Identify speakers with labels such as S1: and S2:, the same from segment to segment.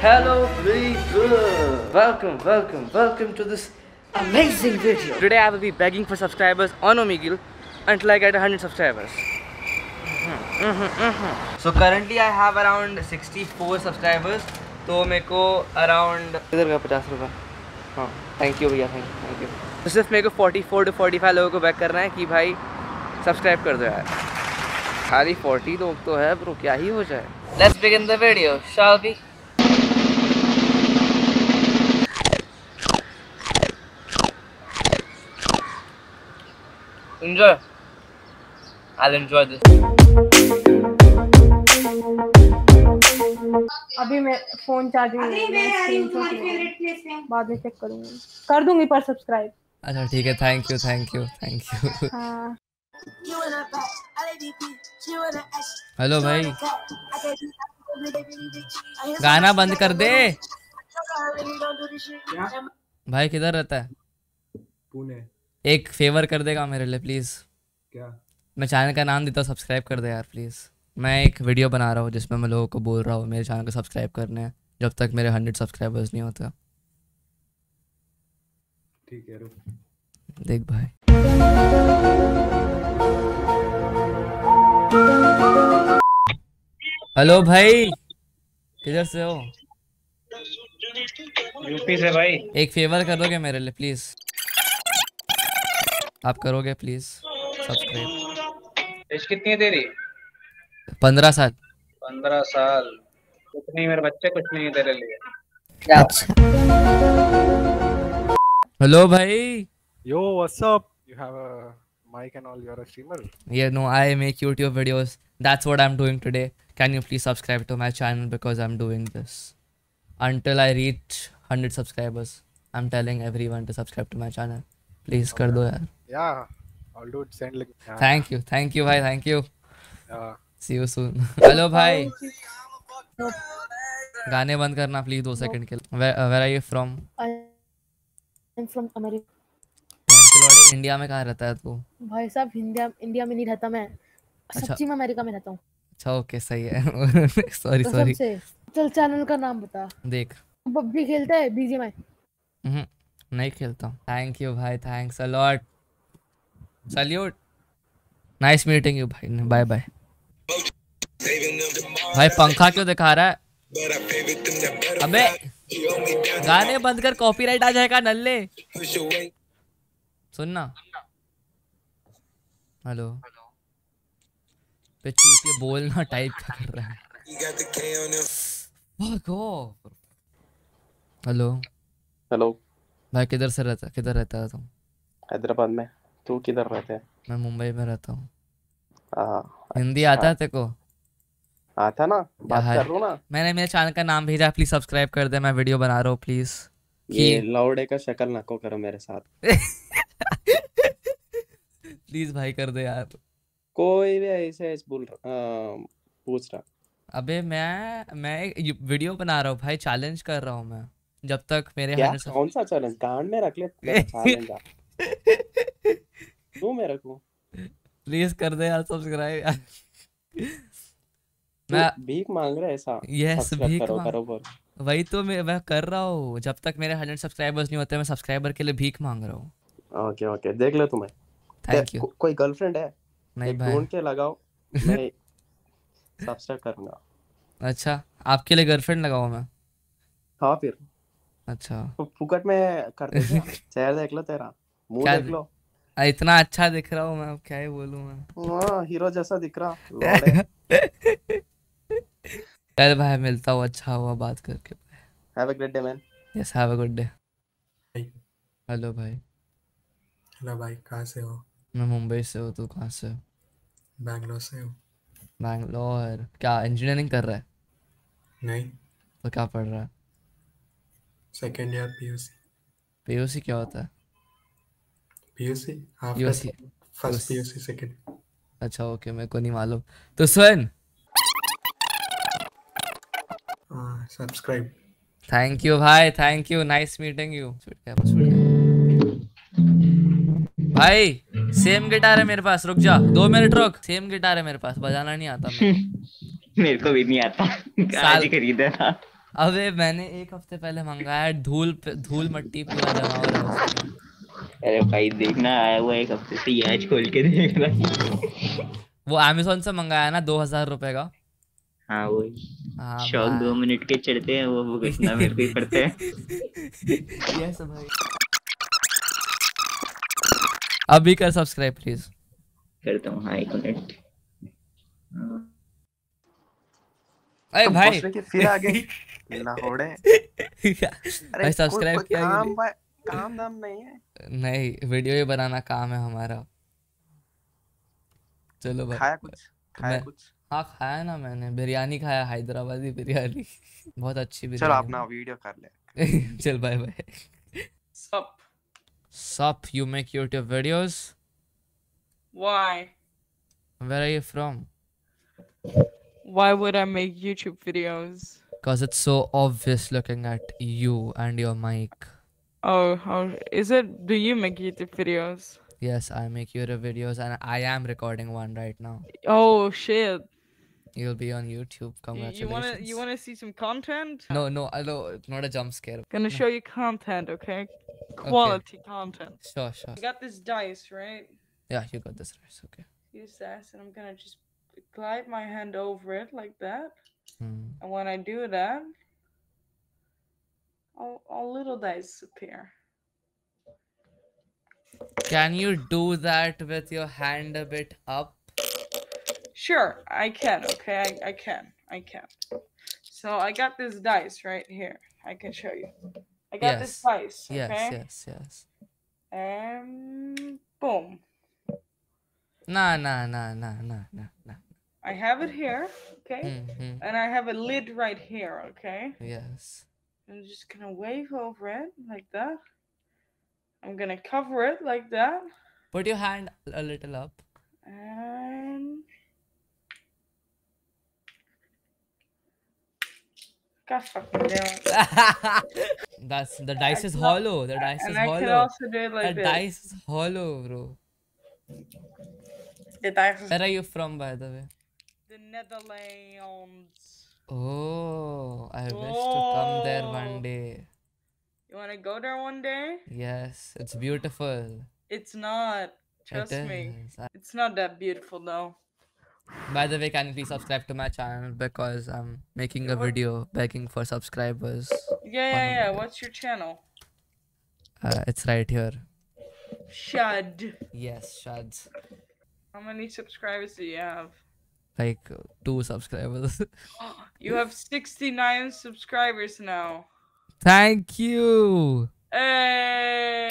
S1: Hello people, welcome to this amazing video. Today I will be begging for subscribers on Omegle until I get 100 subscribers. So currently I have around 64 subscribers. तो मेरे को around इधर का 50 रुपये. हाँ, thank you भैया, thank you. तो सिर्फ मेरे को 44 to 45 लोगों को बैक करना है कि भाई सब्सक्राइब कर दो यार. खाली 40 लोग तो है ब्रो, क्या ही हो जाए. Let's begin the video, shall we? Enjoy. I'll enjoy this.
S2: अभी मैं फोन चार्जिंग बाद में चेक करूंगी, कर दूंगी पर सब्सक्राइब.
S1: अच्छा ठीक है, थैंक यू.
S2: हाँ.
S1: हेलो भाई, गाना बंद कर दे. भाई किधर रहता है?
S3: पुणे.
S1: एक फेवर कर देगा मेरे लिए प्लीज?
S3: क्या?
S1: मैं चैनल का नाम देता हूँ, सब्सक्राइब कर दे यार प्लीज. मैं एक वीडियो बना रहा हूँ जिसमें मैं लोगों को बोल रहा हूँ मेरे चैनल को सब्सक्राइब करने हैं जब तक मेरे 100 सब्सक्राइबर्स नहीं होते.
S3: ठीक है, रुक.
S1: देख भाई, हेलो भाई, किधर से हो?
S4: यूपी से भाई.
S1: एक फेवर कर दोगे मेरे लिए प्लीज? आप करोगे प्लीज सब्सक्राइब?
S4: एज कितनी है तेरी?
S1: 15 साल.
S4: 15 साल? कुछ नहीं मेरे बच्चे, कुछ नहीं है तेरे लिए.
S1: हेलो भाई.
S3: Yo, what's up? You have a mic and all. You're a streamer.
S1: Yeah, no, I make YouTube videos. That's what I'm doing today. Can you please subscribe to my channel because I'm doing this until I reach 100 subscribers. I'm telling everyone to subscribe to my channel. Please कर दो यार.
S3: Yeah, I'll do it. Send link. Yeah.
S1: Thank you भाई, thank you.
S3: Yeah.
S1: See you soon. Hello भाई, गाने बंद करना please 2 second के लिए. Where are you from?
S2: I'm from America.
S1: India में कहाँ रहता है तू?
S2: भाई साहब, इंडिया में नहीं रहता मैं.
S1: अच्छा.
S2: सच्ची में अमेरिका में रहता हूँ.
S1: अच्छा ओके, सही है. सॉरी.
S2: चल चैनल का नाम बता.
S1: देख,
S2: पबजी खेलता है? BGMI?
S1: नहीं खेलता हूँ. थैंक यू भाई, thanks a lot. Salute. Nice meeting you भाई. Bye bye. भाई पंखा क्यों दिखा रहा है? अबे गाने बंद कर, कॉपीराइट आ जाएगा नल्ले. सुनना. हेलो पे चूतिए, बोलना टाइप क्या कर रहा है? हेलो भाई, किधर रहता है तुम?
S5: हैदराबाद में. तू किधर रहते है?
S1: मैं मुंबई में रहता हूँ. हिंदी आता है तेरे को?
S5: आता ना, बात कर रहा हूँ ना.
S1: मैंने मेरे चैनल का नाम भेजा, प्लीज सब्सक्राइब कर दे. मैं वीडियो बना रहा हूँ प्लीज.
S5: ये लौड़े का शक्ल नको करो मेरे साथ.
S1: प्लीज भाई कर दे यार.
S5: कोई भी ऐसे पूछ रहा.
S1: अबे मैं एक वीडियो बना रहा हूँ भाई, चैलेंज कर रहा हूँ मैं. जब तक मेरे
S5: क्या? कौन सा चैलेंज? गांड में रख ले चैलेंज. तू मेरे को
S1: प्लीज कर दे यार सब्सक्राइब यार.
S5: मैं भीख मांग रहा है ऐसा?
S1: यस, भीख
S5: करो.
S1: वही तो मैं कर रहा हूँ. जब तक मेरे 100 सब्सक्राइबर्स नहीं होते मैं सब्सक्राइबर के लिए भीख मांग रहा हूँ.
S5: ओके देख ले तुम्हें.
S1: Thank you.
S5: कोई गर्लफ्रेंड है?
S1: नहीं भाई.
S5: ढूंढ के लगाओ, मैं सब्सक्राइब करूंगा.
S1: अच्छा, आपके लिए गर्लफ्रेंड लगाऊं मैं?
S5: हाँ फिर.
S1: अच्छा
S5: तो फुकट में करते क्या? चेहरा देख लो, तेरा मुंह देख लो.
S1: इतना अच्छा दिख रहा हूँ मैं, अब क्या ही बोलूं मैं.
S5: हाँ, हीरो जैसा दिख रहा.
S1: चल भाई, मिलता हूँ. अच्छा हुआ बात करके.
S5: Have a great day man.
S1: Yes, have a good day. Hello भाई.
S3: हेलो भाई, कहाँ से हो?
S1: मैं मुंबई से हूँ. तू कहाँ से?
S3: बैंगलोर से हो.
S1: बैंगलोर? क्या इंजीनियरिंग कर रहा है?
S3: नहीं,
S1: तो क्या पढ़ रहा है?
S3: Second year PUC.
S1: PUC क्या होता है?
S3: PUC
S1: PUC
S3: first PUC second.
S1: अच्छा ओके, मेरे को नहीं मालूम. तो सुन,
S3: सब्सक्राइब.
S1: थैंक यू भाई, thank you. Nice meeting you. भाई सेम गिटार है मेरे पास. रुक जा 2 मिनट रुक. सेम गिटार है मेरे पास, बजाना नहीं आता मेरे
S4: को भी नहीं आता. आज ही खरीदा था.
S1: अबे मैंने एक हफ्ते पहले मंगाया, धूल मट्टी पूरा जमा हो रहा है उसमें।
S6: अरे भाई देखना, आया हुआ एक हफ्ते से, ये आज खोल के देख रहा।
S1: वो अमेजोन से मंगाया ना 2000 रुपए का।
S6: हाँ वही
S1: हाँ
S6: शौक 2
S1: भाई।
S6: मिनट के चढ़ते हैं, वो भुगतना मेरे को ही पड़ता है।
S1: यस भाई। अभी कर सब्सक्राइब प्लीज।
S6: करता हूँ, हाँ 1 मिनट।
S1: अरे भाई
S5: भोसले के फिर आ गए लाहौड़े। अरे
S1: भाई सब्सक्राइब
S5: कोई
S1: किया कि
S5: काम
S1: नहीं?
S5: काम दाम नहीं है।
S1: नहीं, वीडियो ही बनाना काम है हमारा। चलो भाई।
S5: खाया
S1: मैं
S5: कुछ।
S1: हाँ खाया ना, मैंने बिरयानी खाया, हैदराबादी बिरयानी। बहुत अच्छी
S5: चलो
S1: बिरयानी
S5: अपना वीडियो कर ले।
S1: है। चल bye bye.
S4: Sup?
S1: Sup, you make YouTube videos?
S4: Why?
S1: Where are you from?
S4: Why would I make YouTube videos?
S1: Because it's so obvious looking at you and your mic.
S4: Oh, is it? Do you make YouTube videos?
S1: Yes, I make YouTube videos and I am recording one right now.
S4: Oh shit!
S1: You'll be on YouTube.
S4: You
S1: Congratulations.
S4: wanna see some content?
S1: No, not a jump scare.
S4: Gonna show you content, okay? Quality content.
S1: Sure.
S4: I got this dice, right?
S1: Yeah, you got this right. Okay.
S4: Use this, and I'm gonna just glide my hand over it like that.
S1: Hmm.
S4: And when I do that, all little dice appear.
S1: Can you do that with your hand a bit up?
S4: Sure, I can. Okay, I can. So I got this dice right here. I can show you. I got this
S1: Yes.
S4: dice. Okay.
S1: Yes.
S4: And boom.
S1: Nah.
S4: I have it here. Okay.
S1: Mm-hmm.
S4: And I have a lid right here. Okay.
S1: Yes.
S4: I'm just gonna wave over it like that. I'm gonna cover it like that.
S1: Put your hand a little up.
S4: And God fucking damn it.
S1: That's the dice
S4: I
S1: is
S4: can
S1: hollow. The dice is
S4: And I can
S1: hollow.
S4: also do it like
S1: The
S4: this.
S1: dice is hollow, bro.
S4: The dice is
S1: Where are you from, by the way?
S4: the Netherlands.
S1: Oh, I wish to come there one day.
S4: You wanna go there one day?
S1: Yes, it's beautiful.
S4: It's not. Trust
S1: It
S4: me.
S1: is.
S4: It's not that beautiful though.
S1: By the way, can you please subscribe to my channel because I'm making a video begging for subscribers.
S4: Yeah. What's your channel?
S1: It's right here.
S4: Shud.
S1: Yes, Shads.
S4: How many subscribers do you have?
S1: Like 2 subscribers.
S4: You have 69 subscribers now.
S1: Thank you.
S4: Hey!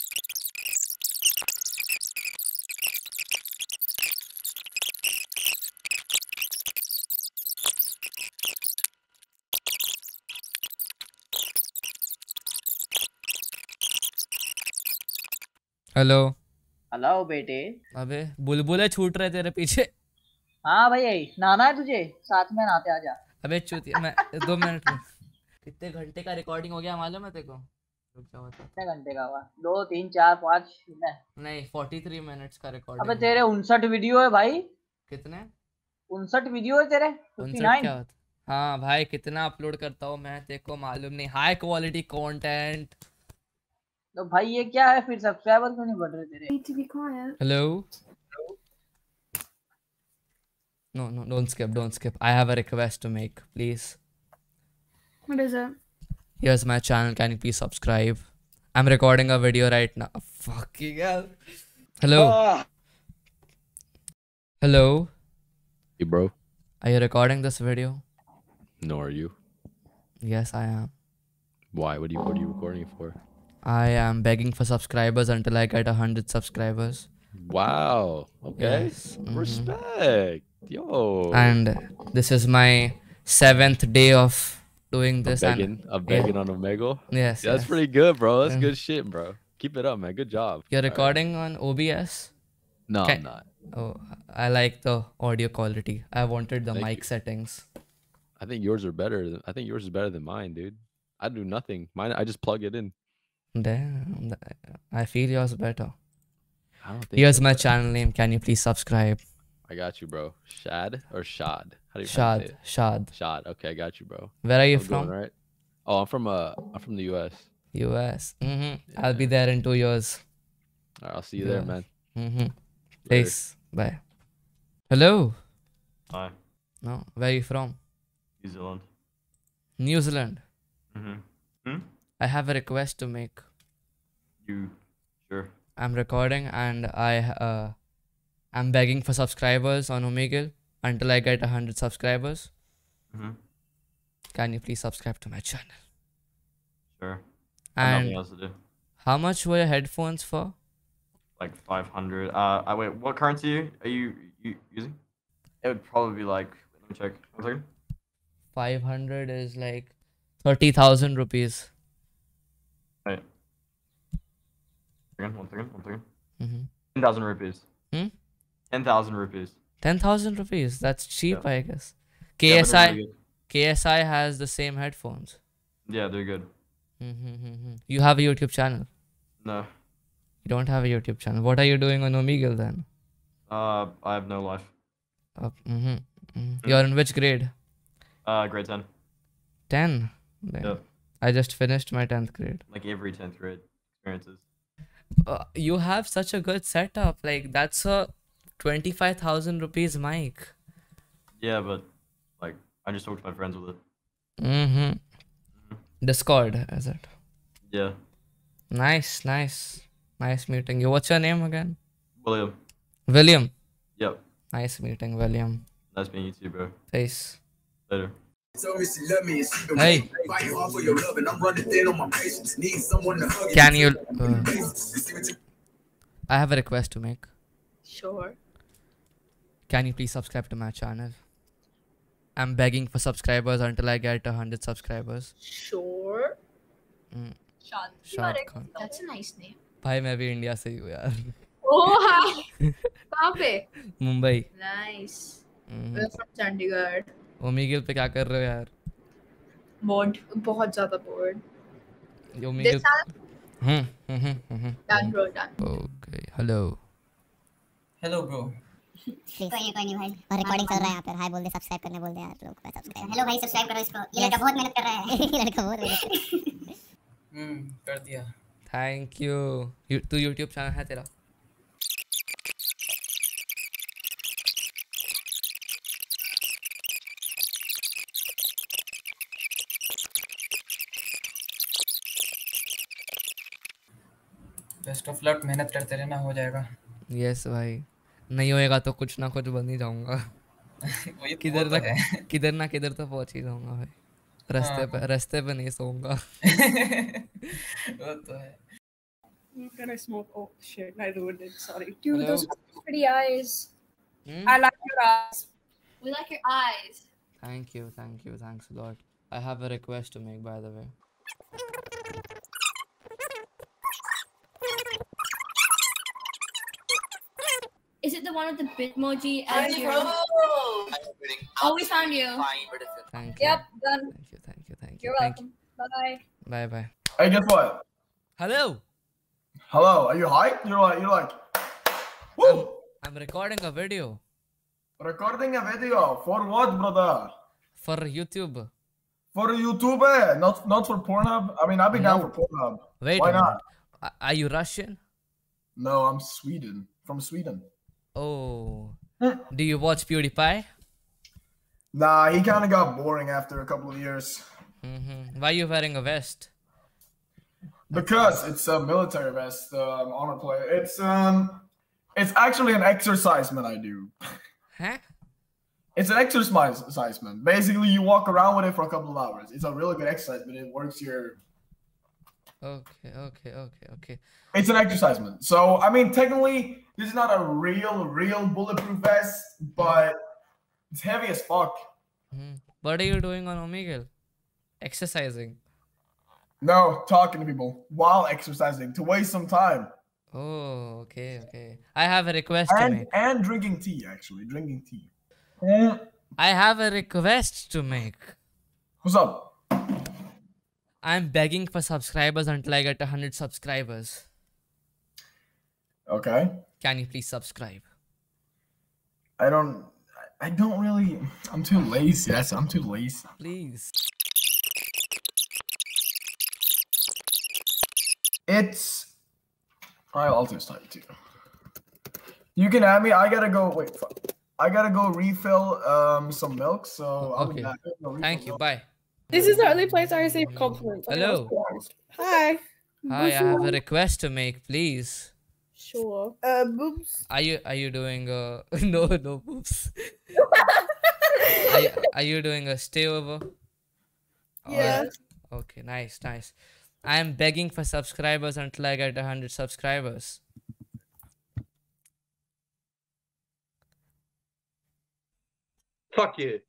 S1: Hello.
S7: Hello बेटे।
S1: अबे बुलबुले छूट रहे तेरे पीछे।
S7: हाँ भाई, नहाना है तुझे? साथ में नहाते आजा।
S1: अबे चूतिया, मैं 2 मिनट में। कितने घंटे का रिकॉर्डिंग हो गया मालूम है तेरे को? रुक जा बता।
S7: कितने घंटे का हुआ? 2 3 4 5
S1: नहीं 43 मिनट्स का रिकॉर्डिंग।
S7: अबे तेरे 59 वीडियो है भाई।
S1: कितने?
S7: 59 वीडियो है तेरे।
S1: 59 क्या होता? हाँ भाई, कितना अपलोड करता हूँ मैं तेरे को मालूम नहीं। High quality content.
S7: तो भाई ये क्या है फिर? सब्सक्राइबर क्यों नहीं बढ़ रहे तेरे?
S2: Need to be quiet.
S1: Hello? No, don't skip. I have a request to make, please.
S2: What is it?
S1: Here's my channel. Can you please subscribe? I'm recording a video right now. Fucking hell. Hello? Hello?
S3: Hey, bro.
S1: Are you recording this video?
S3: No, are you?
S1: Yes, I am.
S3: Why? What are you recording it for?
S1: I am begging for subscribers until I get 100 subscribers.
S3: Wow. Okay.
S1: Yes.
S3: Respect. Yo.
S1: And this is my 7th day of doing this.
S3: begging on Omegle.
S1: Yes.
S3: Yeah, that's pretty good, bro. That's good shit, bro. Keep it up, man. Good job.
S1: You're
S3: All right.
S1: recording on OBS?
S3: No,
S1: Okay.
S3: I'm not.
S1: Oh, I like the audio quality. I wanted the
S3: Thank
S1: mic
S3: you.
S1: settings.
S3: I think yours are better. I think yours is better than mine, dude. I do nothing. Mine, I just plug it in.
S1: Damn, I feel yours better.
S3: I don't think.
S1: Here's
S3: so,
S1: my
S3: but
S1: channel name. Can you please subscribe?
S3: I got you, bro. Shad or Shad? How do you say
S1: Shad.
S3: it?
S1: Shad.
S3: Shad. Okay, I got you, bro.
S1: Where are you
S3: I'm doing
S1: from?
S3: right. Oh, I'm from the US.
S1: US. I'll be
S3: Yeah.
S1: there in 2 years.
S3: All right, I'll see you there,
S1: Yeah.
S3: man.
S1: Later.
S3: Later.
S1: Peace. Bye. Hello.
S8: Hi,
S1: No. Where are you from?
S8: New Zealand.
S1: New Zealand.
S8: Mm-hmm.
S1: I have a request to make.
S8: You sure?
S1: I'm recording and I'm begging for subscribers on Omegle until I get 100 subscribers.
S8: Mm-hmm.
S1: Can you please subscribe to my channel?
S8: Sure. I have nothing
S1: And
S8: else to do.
S1: how much were your headphones for?
S8: Like 500. I wait. What currency are you using? It would probably be like. Let me check. 1 second.
S1: 500 is like 30,000 rupees.
S8: Wait. 1 second. 1 second.
S1: Mm-hmm.
S8: 10,000 rupees.
S1: Hmm?
S8: 10,000 rupees.
S1: 10,000 rupees. That's cheap,
S8: Yeah.
S1: I guess.
S8: Yeah, but they're
S1: KSI
S8: really good.
S1: KSI has the same headphones.
S8: Yeah, they're good.
S1: You have a YouTube channel.
S8: No.
S1: You don't have a YouTube channel. What are you doing on Omegle then?
S8: I have no life.
S1: You're in which grade?
S8: Grade 10.
S1: 10. Damn.
S8: Yeah.
S1: I just finished my 10th grade.
S8: Like every 10th grade experiences.
S1: You have such a good setup. Like that's a 25,000 rupees mic.
S8: Yeah, but like I just talked to my friends with it.
S1: Discord, is it?
S8: Yeah.
S1: Nice meeting you. What's your name again?
S8: William.
S1: William.
S8: Yep.
S1: Nice meeting, William.
S8: Nice meeting you too, bro.
S1: Peace.
S8: Later.
S1: Hey. Can you? I have a request to make.
S2: Sure.
S1: Can you please subscribe to my channel? I'm begging for subscribers until I get 100 subscribers.
S2: Sure.
S9: Shad.
S1: Shad Khan.
S2: That's a nice name.
S1: भाई मैं भी India से ही हूँ यार.
S2: Oh, hi. कहाँ पे?
S1: Mumbai.
S2: Nice. We're from Chandigarh.
S1: ओमीगल पे क्या कर रहे हो यार?
S2: Bored. बहुत ज़्यादा bored.
S1: Omegle.
S2: Done, bro, done.
S1: Okay. Hello.
S10: Hello bro.
S9: कोई नहीं भाई. और रिकॉर्डिंग चल रहा है यहाँ पर. हाय बोल दे, सब्सक्राइब करने बोल दे यार लोग को. सब्सक्राइब. हेलो भाई, सब्सक्राइब करो इसको. ये लड़का बहुत मेहनत कर रहा है. ये लड़का बहुत मेहनत.
S10: कर दिया.
S1: Thank you. तू YouTube चैनल है तेरा?
S10: Best of luck. मेहनत करते रहना, हो जाएगा.
S1: Yes भाई. नहीं होएगा तो कुछ ना कुछ बन ही जाऊंगा. किधर ना किधर तो पहुंच ही जाऊंगा भाई. रास्ते पे नहीं सोऊंगा.
S10: वो तो है.
S4: Can I smoke? Oh shit, I ruined it. Sorry.
S2: Dude,
S1: Hello?
S2: those are pretty eyes.
S4: I like your eyes.
S9: We like your eyes.
S1: Thank you. Thanks a lot. I have a request to make, by the way.
S9: Is it the one with the bitmoji as your... Oh, we found you.
S1: Thank you.
S2: Yep, done.
S1: Thank you.
S2: You're welcome. Bye.
S1: Bye.
S11: Hey, guess what?
S1: Hello.
S11: Hello, are you hyped? You're like, woo!
S1: I'm recording a video.
S11: Recording a video for what, brother?
S1: For YouTube.
S11: For YouTube, not for Pornhub. I mean, I'll be down for Pornhub.
S1: Wait
S11: Why
S1: a minute.
S11: not?
S1: Are you Russian?
S11: No, I'm Sweden. From Sweden.
S1: Oh. Do you watch PewDiePie?
S11: Nah, he kind of got boring after a couple of years.
S1: Why are you wearing a vest?
S11: Because it's a military vest, armor player. It's actually an exercisement I do.
S1: Huh?
S11: It's an exercisement. Basically, you walk around with it for a couple of hours. It's a really good exercise, but it works your...
S1: Okay.
S11: It's an exercisement. So, I mean, technically, this is not a real bulletproof vest, but it's heavy as fuck.
S1: What are you doing on Omegle? Exercising.
S11: No, talking to people while exercising to waste some time.
S1: Oh, okay. I have a request to make.
S11: And drinking tea, actually. Drinking tea.
S1: I have a request to make.
S11: What's up?
S1: I'm begging for subscribers until I get 100 subscribers.
S11: Okay.
S1: Can you please subscribe?
S11: I don't really. I'm too lazy. I'm too lazy.
S12: Please.
S11: It's. I'll just type it to you. You can add me. I gotta go. Wait. I gotta go refill some milk. So I'll be
S12: Okay.
S11: back.
S12: Thank you. Bye.
S2: This is the only place I receive compliments.
S12: Hello.
S2: Hi.
S12: Hi, I have a request to make, please.
S2: Sure. Boobs.
S12: Are you doing a no boobs? are you doing a stay over?
S2: Yeah.
S12: Okay, nice. I am begging for subscribers until I get 100 subscribers.
S13: Fuck you.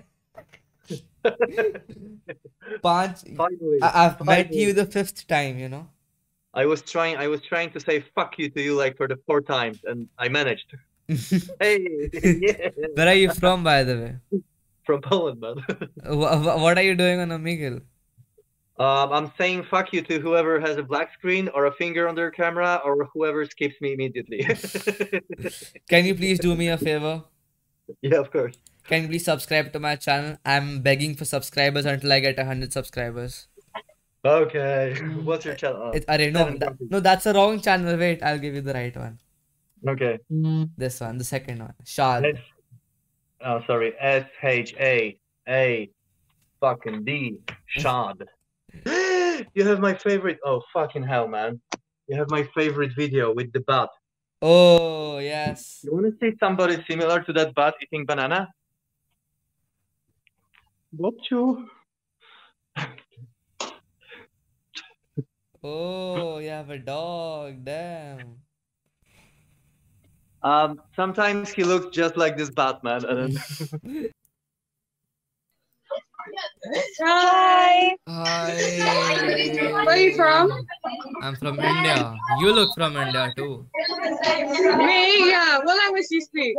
S12: I've met you the 5th time, you know.
S13: I was trying to say fuck you to you like for the 4th time, and I managed. Hey, yeah.
S12: Where are you from, by the way?
S13: From Poland, man.
S12: What are you doing on Omegle?
S13: I'm saying fuck you to whoever has a black screen or a finger on their camera or whoever skips me immediately.
S12: Can you please do me a favor?
S13: Yeah, of course.
S12: Can you please subscribe to my channel? I'm begging for subscribers until I get 100 subscribers.
S13: Okay. What's your channel?
S12: No, that's a wrong channel. Wait, I'll give you the right one.
S13: Okay.
S12: This one, the second one. Shad.
S13: Oh, sorry. SHA fucking D. Shad. You have my favorite. Oh, fucking hell, man. You have my favorite video with the bat.
S12: Oh, yes.
S13: You want to see somebody similar to that bat eating banana? What you?
S12: Oh, you have a dog. Damn.
S13: Sometimes he looks just like this Batman, and then
S4: Hi.
S12: Hi.
S4: Where are you from?
S12: I'm from India. You look from India too.
S4: Me? Yeah. What language do you speak?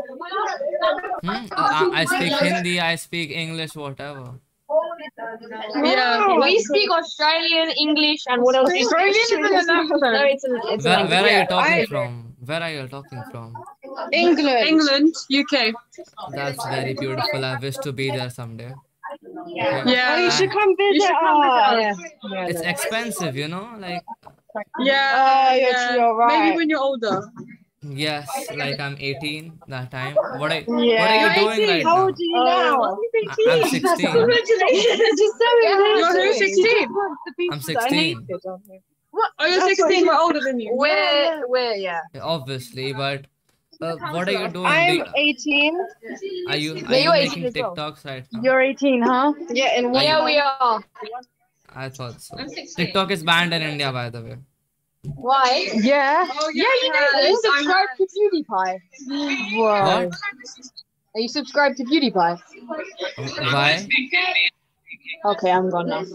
S12: I speak Hindi, I speak English, whatever.
S4: Yeah.
S14: We speak Australian, English, and what else?
S4: Australian is an accent.
S14: No, it's
S12: Where are you talking from? Where are you talking from?
S4: England, UK.
S12: That's very beautiful. I wish to be there someday.
S4: Yeah.
S14: Oh, you should come visit us.
S12: It's expensive, you know, like.
S4: Yeah.
S14: you're right.
S4: Maybe when you're older.
S12: Yes, like I'm 18 that time. What are you
S14: You're
S12: doing
S14: 18.
S12: right
S14: How
S12: now?
S14: old are you now?
S12: I'm 16.
S14: Congratulations.
S4: You're 16.
S12: I'm 16.
S4: What? Oh, you're 16. We're older than you.
S14: We're yeah.
S12: Obviously, but what are you doing?
S14: I'm 18.
S12: Are you
S14: you're
S12: making
S14: 18 as well.
S12: TikToks right now?
S14: You're 18, huh? Yeah, and
S12: Are you-
S14: we are.
S12: I thought so. TikTok is banned in India, by the way.
S14: Why? Yeah.
S4: Oh,
S14: Yeah, you know, you subscribe to PewDiePie. Whoa.
S12: What?
S14: Are you subscribed to PewDiePie?
S12: Why?
S14: Okay, I'm gone now.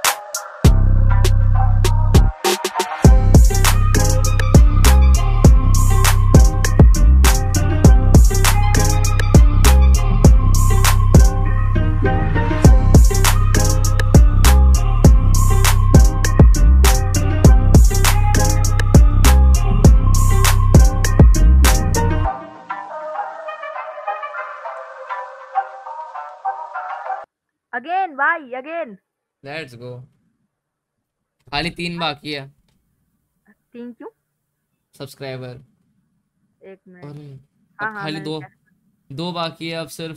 S15: Again, why? Again.
S12: Let's go. खाली 3 बाकी है.
S15: Thank you.
S12: Subscriber.
S15: एक minute.
S12: अब खाली दो बाकी है अब सिर्फ.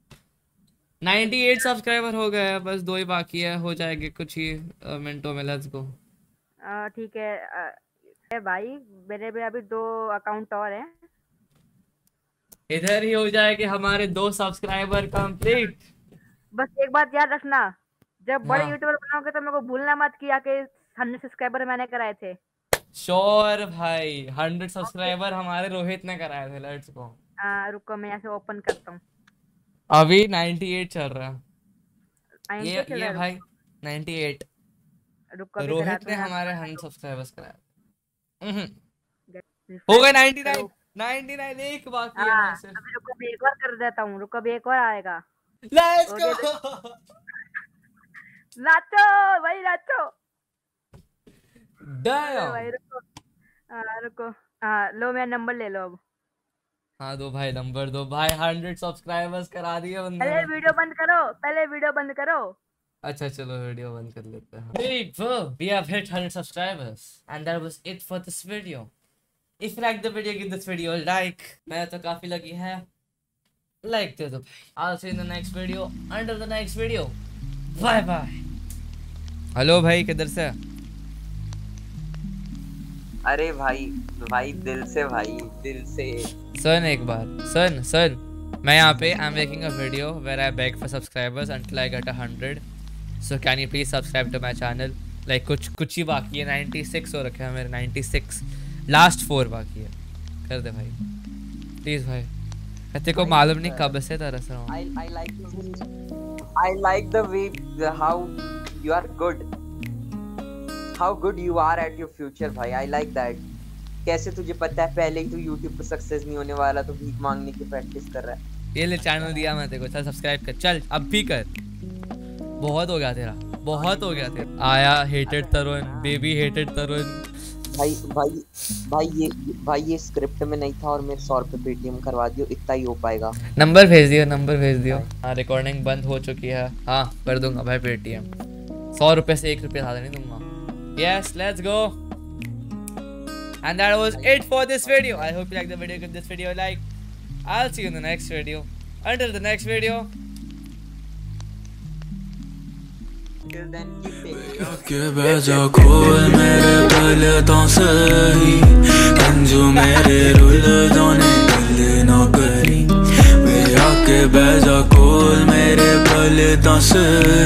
S12: 98 सब्सक्राइबर हो गए हैं, बस 2 ही बाकी है, हो जाएंगे कुछ ही मिनटों में. Let's go.
S15: ठीक है भाई, मेरे भी अभी 2 अकाउंट और हैं.
S12: इधर ही हो जाएंगे हमारे 2 सब्सक्राइबर कंप्लीट.
S15: बस एक बात याद रखना, जब बड़े
S12: हाँ।
S15: यूट्यूबर बनोगे तो मेरे को भूलना मत किया कि 100 सब्सक्राइबर मैंने कराए थे.
S12: श्योर भाई, 100 सब्सक्राइबर हमारे रोहित ने कराए थे. Let's go.
S15: रुको मैं ऐसे ओपन करता हूँ.
S12: अभी 98 चल रहा है.
S15: 98 चल रहा
S12: ये
S15: है.
S12: भाई 98.
S15: रुको
S12: रोहित ने हमारे 100 सब्सक्राइबर्स कराए. हो गए 99. 99 एक बाकी है यहाँ से.
S15: अभी रुको मैं एक और कर देता हूँ. रुको अभी एक और आएगा.
S12: Let's go.
S15: नाचो भाई नाचो.
S12: डैम.
S15: भाई रुको. रुको. लो मेरा नंबर ले लो अब.
S12: हाँ दो भाई, नंबर दो भाई। 100 सब्सक्राइबर्स करा दिए बंदे
S15: पहले
S12: ने।
S15: वीडियो बंद करो, पहले वीडियो बंद करो।
S12: अच्छा चलो वीडियो बंद कर लेते हैं। Hey, bro, we have hit 100 subscribers and that was it for this video. If you like the video, give this video a like. मैं तो काफी लगी है, like दे दो भाई। I'll see you in the next video. Until the next video, bye bye. Hello भाई, किधर से?
S1: अरे भाई भाई दिल से, भाई दिल से।
S12: सुन एक बार, सुन मैं यहाँ पे I'm making a video where I beg for subscribers until I get 100. So can you please subscribe to my channel? Like कुछ ही बाकी है, 96 हो रखे हैं मेरे, 96 लास्ट 4 बाकी है। कर दे भाई प्लीज भाई। तेरे को मालूम नहीं कब से तरस रहा हूँ।
S1: I like the way how you are good. How good you are at your future भाई। I like that. कैसे तुझे पता है पहले ही तू YouTube पे सक्सेस नहीं होने वाला तो भीख मांगने की प्रैक्टिस कर रहा है।
S12: ये ले चैनल दिया मैं तेरे को, चल सब्सक्राइब कर, चल अब भी कर। बहुत हो गया तेरा, बहुत हो गया तेरा। आया hated Tarun, baby hated Tarun.
S1: भाई ये स्क्रिप्ट में नहीं था और मेरे 100 रुपए पेटीएम करवा दियो, इतना ही हो पाएगा।
S12: नंबर भेज दियो। हाँ रिकॉर्डिंग बंद हो चुकी है। हाँ कर दूंगा भाई पेटीएम। 100 रुपए से 1 रुपया ज़्यादा नहीं दूंगा। Yes let's go. And that was it for this video. I hope you like the video. Give this video a like. I'll see you in the next video. Until the next video.
S1: Till then keep taking.
S16: के बेजा खोल मेरे पलकों से ही अंजू मेरे rule दोने दिल ना करी। मेरा के बेजा खोल मेरे पलकों से।